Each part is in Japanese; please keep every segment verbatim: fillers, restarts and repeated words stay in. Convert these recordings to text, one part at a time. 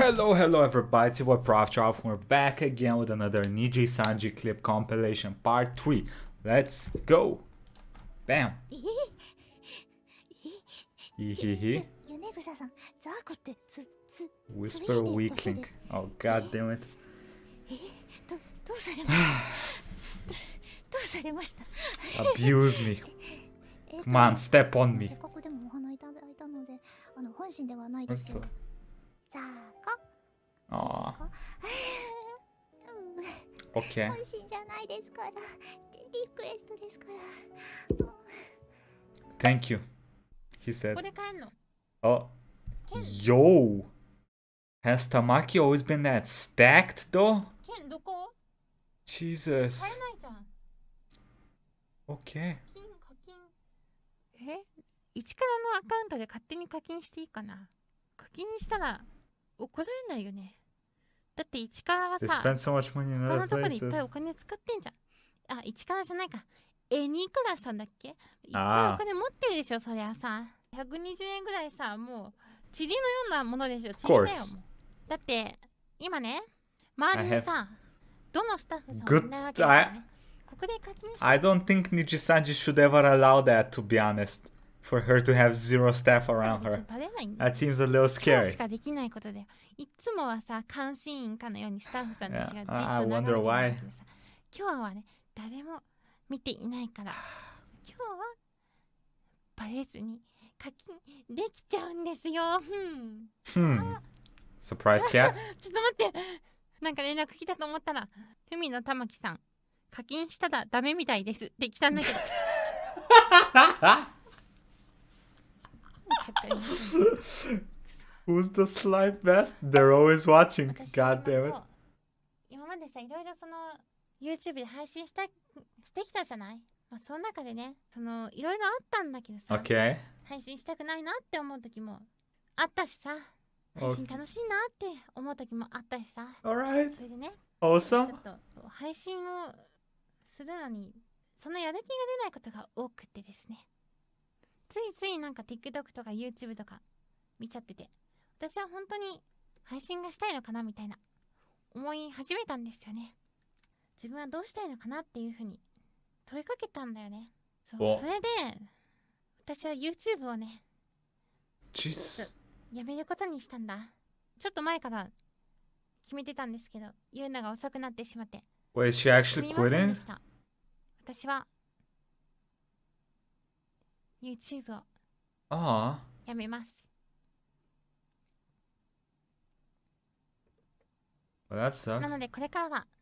Hello, hello everybody, it's your boy Prof Charles. We're back again with another Niji Sanji clip compilation part three. Let's go! Bam! Hehehe. Whisper weakling. Oh god damn it. Abuse me. Come on, step on me. What's up? Aww. Okay. Thank you, he said. Oh. Yo! Has Tamaki always been that stacked though? Jesus. Okay. え、一からのアカウントで勝手に課金していいかな。課金したら怒られないよね。だって一からはさ、 They spend so much money in 他 other のところでいっぱい places. お金使ってんじゃん。あ、一からじゃないか。え、にからさんだっけ？いっぱいお金持ってるでしょ、そりゃさ。ひゃくにじゅうえんぐらいさ、もう塵のようなものでしょ。塵だよもう。だって今ね、周りにさ、どのスタッフさんもいないわけだからね。ここで課金して。 I don't think Niji Sanji should ever allow that, to be honest. For her to have zero staff around her. That seems a little scary. しかできないことだよ。いつもはさ、監視員かのようにスタッフさんたちがじっと Yeah, I 眺めて wonder るんだ why. けどさ、今日はね、誰も見ていないから、今日はバレずに課金できちゃうんですよ。ふん。 Hmm. Surprise cat? ちょっと待って。なんか連絡来たと思ったら、ふみのたまきさん、課金したらダメみたいですって来たんだけど。 Who's the slime best? They're always watching. God damn it. 今までさ、いろいろその YouTube で配信したしてきたじゃない？まあ、その中でね、そのいろいろあったんだけどさ、 Okay. 配信したくないなって思う時もあったしさ、配信楽しいなって思う時もあったしさ。 Alright. それでね、ち Awesome. ょっと配信をするのにそのやる気が出ないことが多くてですね、ついついなんか TikTok とか YouTube とか見ちゃってて、私は本当に配信がしたいのかなみたいな思い始めたんですよね。自分はどうしたいのかなっていうふうに問いかけたんだよね。そう、それで私は YouTube をね、 Jeez. やめることにしたんだ。ちょっと前から決めてたんですけど、言うのが遅くなってしまって Wait, she す actually みません quitting? でした。私は YouTube を Aw. やめます。 Well, that sucks. なのでこれからは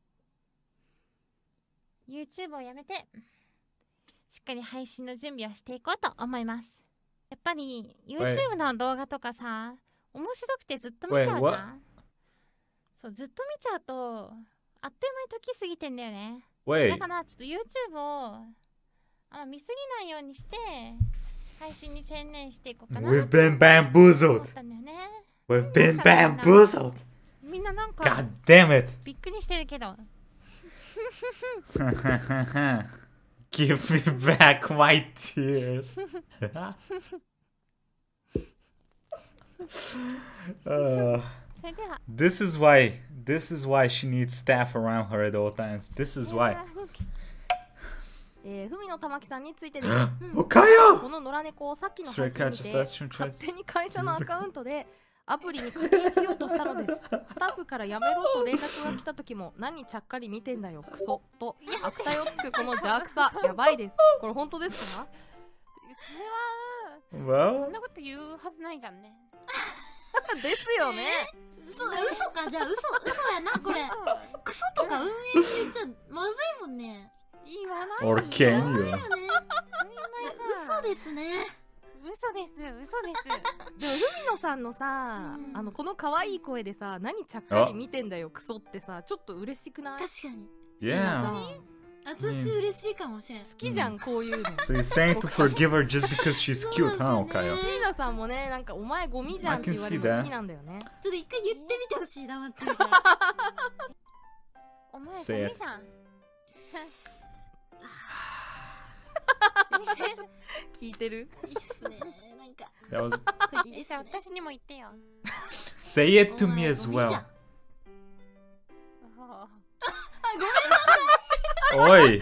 YouTube をやめてしっかり配信の準備をしていこうと思います。やっぱり YouTube の動画とかさ、面白くてずっと見ちゃうじゃん。そう、ずっと見ちゃうとあっという間に時過ぎてんだよね。だ Wait. からちょっと YouTube をあ見すぎないようにして配信に専念していこうかな。 We've been 思 bamboozled. ったんだよね。 We've been bamboozled. みんななんか God damn it. びっくりしてるけど。 Give me back my tears. uh, それでは this is why this is why she needs staff around her at all times. This is why. えー、ふみのたまきさんについてです。こ Okayo! の野良猫をさっきの Should I 配 catch 信 a 見 station て try? 勝手に会社のアカウントでアプリに課金しようとしたのです。スタッフからやめろと連絡が来た時も何ちゃっかり見てんだよクソと悪態をつくこの邪悪さやばいです。これ本当ですか？ それはそ Well, んなこと言うはずないじゃんね。 ですよね。 嘘嘘か、じゃあ嘘嘘やなこれ。クソとか運営って言っちゃまずいもんね。 言わない or よ。 can だ you? よね。嘘ですね。 嘘です嘘ですでもふみのさんのさ、 うんあのこの可愛い声でさ何ちゃっかり見てんだよクソってさちょっと嬉しくない？ 確かに。 Yeah. 私嬉しいかもしれない。 好きじゃん、こういうの。 So you're saying to forgive her just because she's cute, huh, Okayo? シーナさんもね、なんかお前ゴミじゃんって言われるの好きなんだよね。 ちょっと一回言ってみてほしい、黙ってるから。 お前ゴミ Say it. じゃん。 聞いてる？ いいっすね。なんなんか That was いいですよ、私にも言ってよ。 say it to me as お前ゴミじ well. ゃんああ、ごめんなさい。 Oi.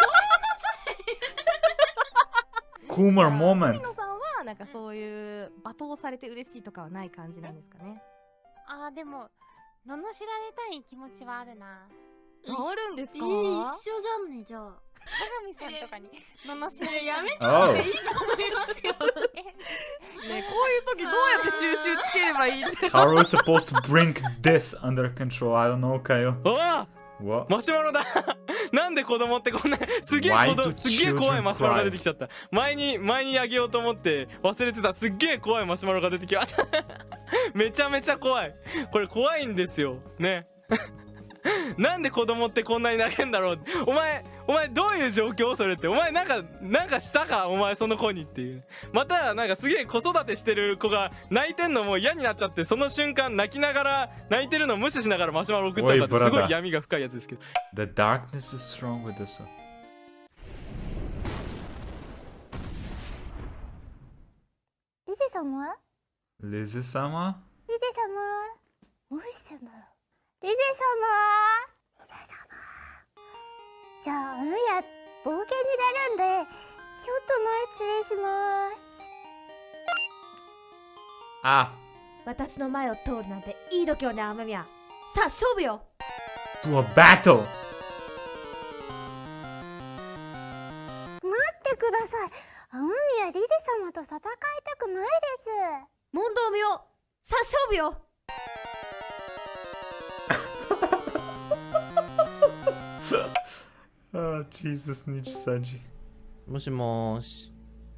Coomer ミ moment. ノさんはなんかそういう罵倒されて嬉しいとかはない感じなんですかね。 あー、でも罵られたい気持ちはあるな。 あるんですか？ えー、一緒じゃんね、じゃあ。 鏡さんとかに罵られたい。 やめて Oh. いいと思いますよ。 ね、こういう時どうやって収集つければいいんだろ How are we supposed to bring this under control? I don't know, Kayo. おお What? マシュマロだなんで子供ってこんなすげえ Why 子 do 供すげえ怖い children マシュマロが cry? 出てきちゃった前に前にあげようと思って忘れてたすっげえ怖いマシュマロが出てきましためちゃめちゃ怖いこれ怖いんですよねなんで子供ってこんなに泣けんだろうお前お前どういう状況それってお前なんかなんかしたかお前その子にっていうまたなんかすげえ子育てしてる子が泣いてんのも嫌になっちゃってその瞬間泣きながら泣いてるのを無視しながらマシュマロ送ったのかっておいすごい brother 闇が深いやつですけど The darkness is strong with this one. リゼ様 Lizy-sama? リゼ様どうしてんだろうリゼ様リゼ様じゃあ海や冒険になるんでちょっと前失礼します Ah, 私の前を通るなんていい度胸ね、雨宮。さあ勝負よ。 to a battle. 待ってください海やリゼ様と戦いたくないです問答無用。さあ勝負よ。 Oh, Jesus, Nichisaji. もしもーし。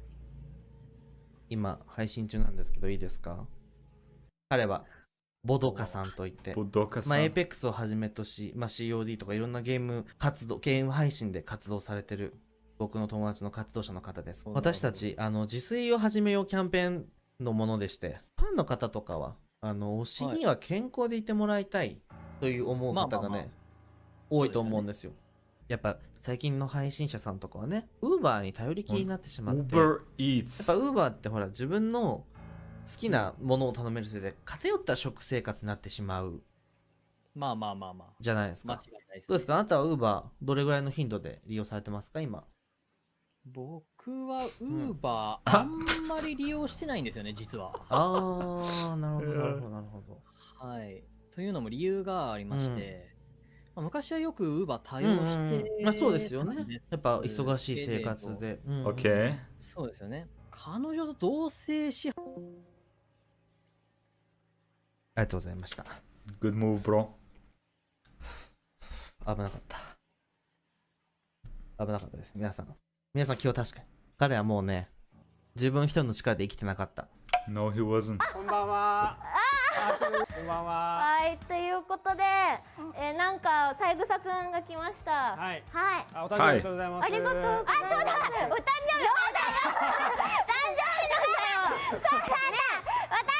今、配信中なんですけど、いいですか？彼は、ボドカさんといって、まあ、 Bodoka-san. エーペックス をはじめとし、まあ、シーオーディー とかいろんなゲーム活動、ゲーム配信で活動されてる、僕の友達の活動者の方です。私たち、あの、自炊を始めようキャンペーンのものでして、ファンの方とかは、あの、推しには健康でいてもらいたいという思う方がね、 まあまあまあ多いと思うんですよ。やっぱ最近の配信者さんとかはね、ウーバーに頼りきりになってしまって、やっ Uber Eats. ぱウーバーってほら自分の好きなものを頼めるせいで偏った食生活になってしまうまあまあまあまあ。 じゃないです間違か。 いないです、 どうですか、あなたはウーバーどれぐらいの頻度で利用されてますか今？ 僕はウーバーあんまり利用してないんですよね、実は。 あー、なるほどなるほどなるほど。 はい。というのも理由がありまして、まあ昔はよくウーバー対うん応して、 うんまあそうですよね。やっぱ忙しい生活で。 で。うんうん Okay. そうですよね。彼女と同棲し、 ありがとうございました。 Good move, bro. 危なかった。危なかったです。皆さん。皆さん今日確かに。彼はもうね、自分一人の力で生きてなかった。 No, he wasn't. こんばんは。こんばんは。 はいということで、えー、なんか三枝くんが来ましたはい。 はいあ、お誕生日おめでとうございます。 ありがとうございます。あ、そうだ。お誕生日。そうだよ。誕生日なんだよ。そうだね。お誕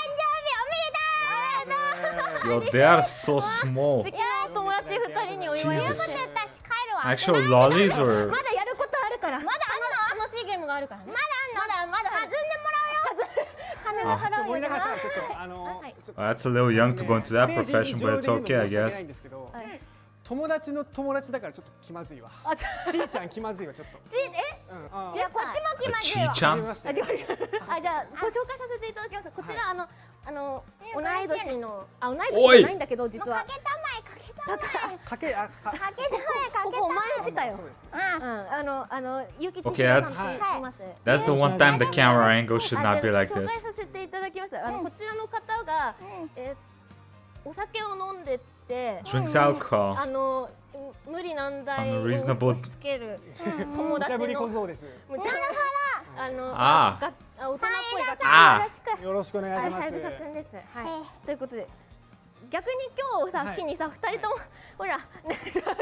生日おめでとう。 Yo, they are so small. いやー、友達二人にお祝い Jesus. しちゃったし帰るわ。 Actual lollies or まだやることあるから。まだあんの。楽しいゲームがあるからね。まだあんの。まだまだ弾んでもらうよ。金も払うよ。 森永じゃあさん、ちょっとあの、ちょっと that's a little young to go into that ステージ profession, に but it's 上手に okay, I 申し訳ない guess. んですけどはい友達の友達だからちょっと気まずいわ。 あ、 ちーちゃん気まずいわちょっと。 ちえ、 うん。あじゃあこっちも来ま A すよ。 Chi-chan? あ、じゃあ、あ、じゃあご紹介させていただきます。こちら、あのあの同い年の、あ、同い年じゃないんだけど実は。かけたまえかけたまえ。 かけあかかけたまえかけたまえ。ここお前んちかよ。 そうです。 うん、あのあのゆきち Okay, ひろ that's- さんって言います。 That's the one time the camera angle should あ not じ be ゃあ like 紹介 this. させていただきます。あのこちらの方が、えーお酒を飲んでて、 Drinks あ alcohol. の無理難題を Unreasonable 押し付ける友無茶ぶり達の小僧です。 むちゃあのあーがあ大人っぽい学あーよろしく。 よろしくお願いします。 はい、さゆくんです。はい。ということで逆に今日さ、 はい機にさ二人ともほら、ね、ちょっとはい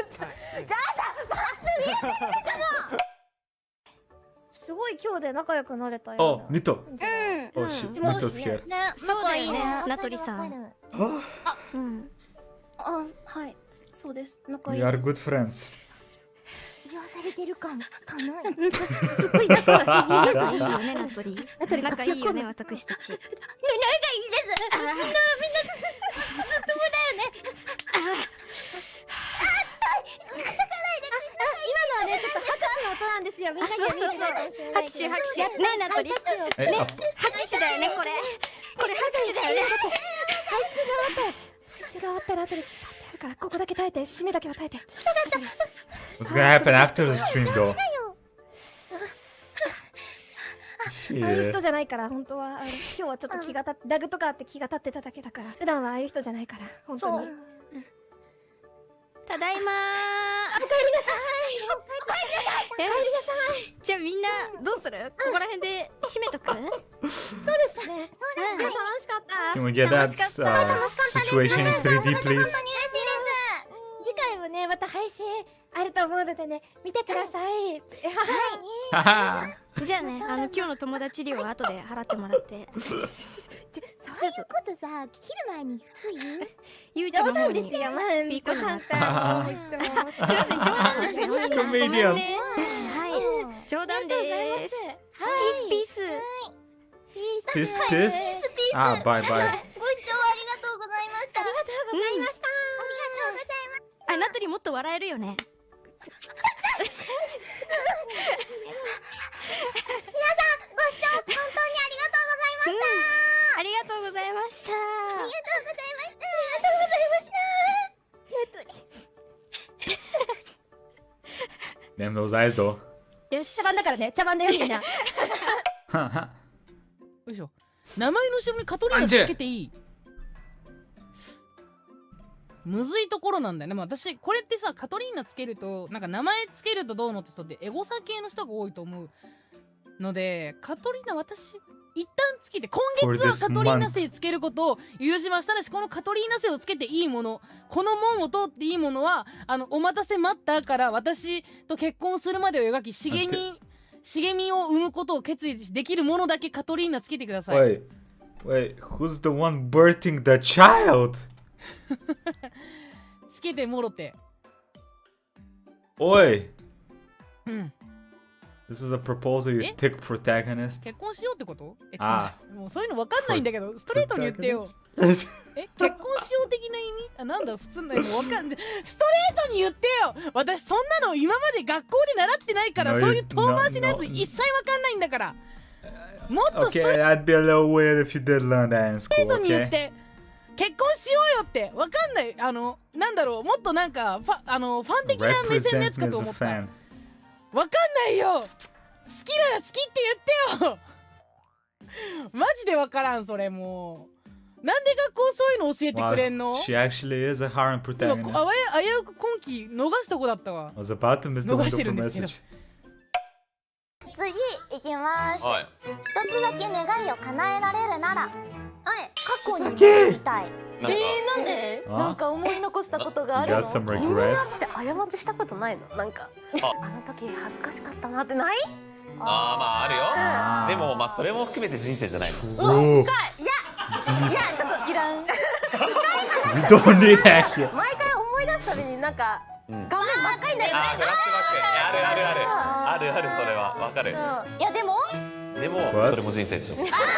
すごい今日で仲良くなれたよ。 Oh, Nito. うん。 Oh, shit. Nito's here. ね、仲いいね、名取さん。うん。あ、はい、そうです。仲いい We で are す。 good friends. 言わされてるかもかな。 すごい仲いい仲いいよね、ナトリ。ナトリ仲いいよね、私たち。 仲いいです。みんなみんなずっともだよね。今のはね、ちょっと拍手の音なんですよ。みんなには見てないかもしれないけど。拍手拍手。ね、ナトリ。ね、拍手だよね、これ。これ拍手だよね。 配信が終わったら、配信が終わったら後で縛ってあるから、ここだけ耐えて、締めだけは耐えて。 What's gonna happen after the stream though? ああいう人じゃないから本当はあの今日はちょっと気が立って、ダグとかあって気が立ってただけだから、普段はああいう人じゃないから本当に。 ただいまー。 おかえりなさい。おかえりなさい。おかえりなさい。 じゃあみんなどうする？ここら辺で締めとく？ そうですね。そうですね。楽しかった。 Can we get that uh, situation in スリーディー please? 次回もねまた配信あると思うのでね見てください。 はい。じゃあね、あの今日の友達料は後で払ってもらって。 そういうことさ、切る前に普通言う？ ゆうちゃんの方にですよ、まあ、 ピーコさんからもいつも。 そうです、冗談ですよ。 コメディアン。 はい、冗談です。ピースピース。ピースピース。あ、バイバイ。 ご視聴ありがとうございました。ありがとうございました。ありがとうございます。あ、ナトリもっと笑えるよね。皆さんご視聴本当にありがとうございました。ありがとうございました。ありがとうございました。ありがとうございました。 Damn those eyes though. よし、茶番だからね、茶番だよみんな。よいしょ。名前の後ろにカトリーナつけていい？むずいところなんだよね。まあ、私これってさ、カトリーナつけるとなんか名前つけるとどうのって人ってエゴサ系の人が多いと思うので、カトリーナ私一旦つけて、今月はカトリーナ姓つけることを許しました。ただしこのカトリーナ姓をつけていいもの、この門を通っていいものはあのお待たせ待ったから私と結婚するまでを描き茂み茂みを生むことを決意できるものだけカトリーナつけてください。 Wait, wait, who's the one birthing the child? つけてもろて。 おい。 うん。 This was a proposal, you thick protagonist. 結婚しようってこと？え、ちょあっともうそういうのわかんないんだけど、ストレートに言ってよ。え、結婚しよう的な意味？あ、なんだ普通の意味わかんない。ストレートに言ってよ。私そんなの今まで学校で習ってないから、 No, そういう遠回しのやつ no, no. 一切わかんないんだから。もっとスト Okay, レ that'd be a little weird if you did learn that in ー school, トに言っ okay? て。結婚しようよってわかんない。あのなんだろう、もっとなんかファあのファン的な目線のや Represent つ me か as と a 思った。 fan. わかんないよ。好きなら好きって言ってよ。マジでわからんそれ。もうなんで学校そういうの教えてくれんの？ Wow, she actually is a harem 今 protagonist. あわや危うく今期逃すとこだったわ。 I was about to miss the 逃してる wonderful んですけど。 message. 次いきます。 はい。 一つだけ願いを叶えられるなら、はい、過去に戻りたい。 えー、 なんで？ あなんか思い残したことがある You の？ got some みんな regrets? って過ちしたことないの？なんかあの時恥ずかしかったなってない？ あーまああるよ。 あーでもまあそれも含めて人生じゃないの。 おー。 いやいやちょっといらん。 We don't need that here. 毎回思い出すたびになんかうん。 画面真っ赤になるよね。 あーフラッシュバック。あるあるある。あるあるそれはわかる。 いやでもでも What？ それも人生でしょ。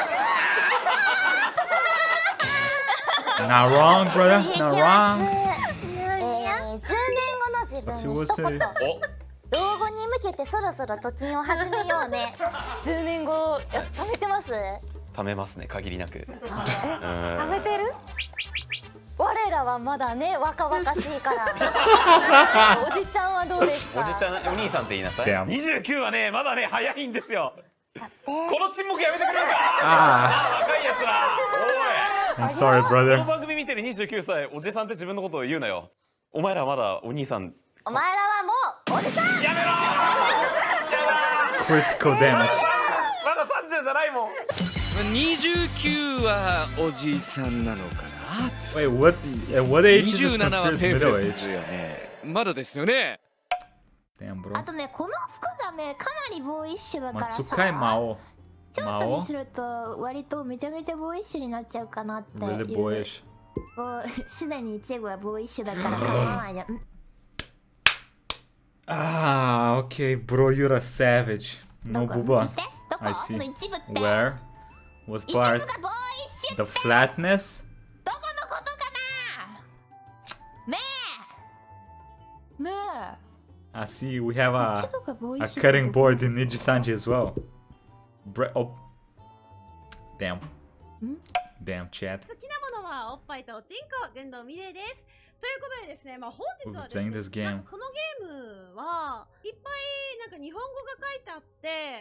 Not wrong, brother. Not wrong. じゅうねんごの自分に一言。老後に向けてそろそろ貯金を始めようね。じゅうねんごや貯めてます？ 貯めますね限りなく。うん。 貯めてる？我らはまだね若々しいから。おじちゃんはどうですか？ おじちゃんお兄さんって言いなさい。 Damn. にじゅうきゅうはねまだね早いんですよ。 だってこの沈黙やめてくれるか。 あ若いやつら。おい。 I'm sorry, この brother. 番組見てるにじゅうきゅうさいおじさんって自分のことを言うなよ。お前らはまだお兄さん。 お前らはもうおじさん。 やめろー。 Critical damage. まださんじゅうじゃないもん。 にじゅうきゅうはおじいさんなのかな。 Wait, what? At what age に is じゅう it ななは considered セーフ middle です age? よね。まだですよね。 Damn, bro. あとねこの服がねかなりボーイッシュだからさ、 Matsukai Mao. ちょっとにすると割とめちゃめちゃボーイッシュになっちゃうかなっていう。 Really boyish. もうすでにイチゴはボーイッシュだから構わないじゃん。 Ah, okay, bro, you're a savage. No, Booba. I see. Where? What part? The flatness? I see, we have a, a cutting board in Niji-sanji as well. Bre oh. Damn. Damn, chat. 好きなものはおっぱいとおちんこ、軍道美玲です。ということでですね、まあ本日はですね、 Playing this game. なんかこのゲームはいっぱいなんか日本語が書いてあって、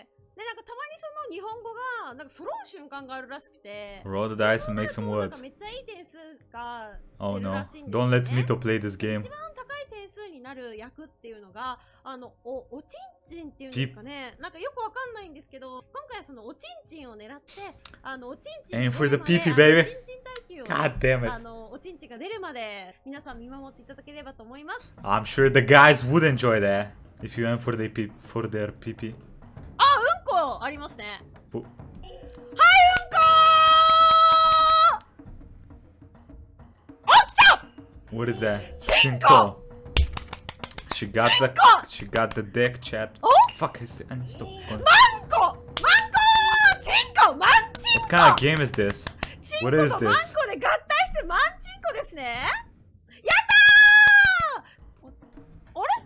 でなんかたまにその日本語がなんか揃う瞬間があるらしくて、 Roll the dice and make some なんか words. めっちゃいい点数が Oh 出る no, らしいんです don't ね。 let Mito play this game. 一番高い点数になる役っていうのがあのおおちんちんっていうんですかね、なんかよくわかんないんですけど、今回はそのおちんちんを狙ってあのおちんちん Aim for the が出るま pee-pee, で baby. あのおちんちん耐久を God damn it. あのおちんちんが出るまで皆さん見守っていただければと思います。 I'm sure the guys would enjoy that if you went for, the pee for their pee-pee. あ、うんこありますね。 ぼはい、うんこー。あ、来た。 What is that? Chinko! She got the she got the dick, chat. Fuck, I see. I need to stop. マンコマンコーチンコマンチン What コ kind of game is this? チン What コ is とマン this? コで合体してマンチンコですね。やったー。あれ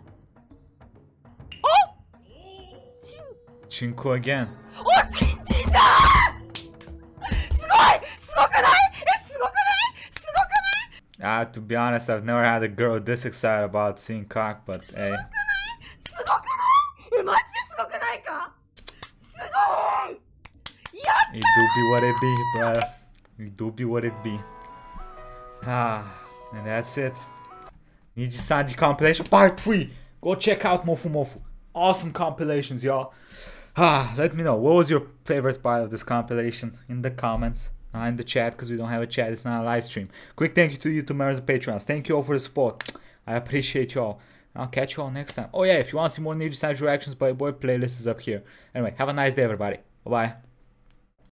おチン Chinko again. おちんちんだー。すごいすごくないえ、すごくないすごくない Ah, to be honest, I've never had a girl this excited about seeing cock, but hey. すごくないえ、マジですごくないかすごいやったー It do be what it be, brother. It do be what it be. Ah, and that's it. Niji-sanji compilation part three. Go check out Mofu Mofu. Awesome compilations, y'all. Ah, let me know, what was your favorite part of this compilation in the comments, not in the chat, because we don't have a chat, it's not a live stream. Quick thank you to YouTube members and Patreons. Thank you all for the support. I appreciate y'all. I'll catch you all next time. Oh yeah, if you want to see more Niji-sanji reactions by boy, playlist is up here. Anyway, have a nice day, everybody. Bye-bye.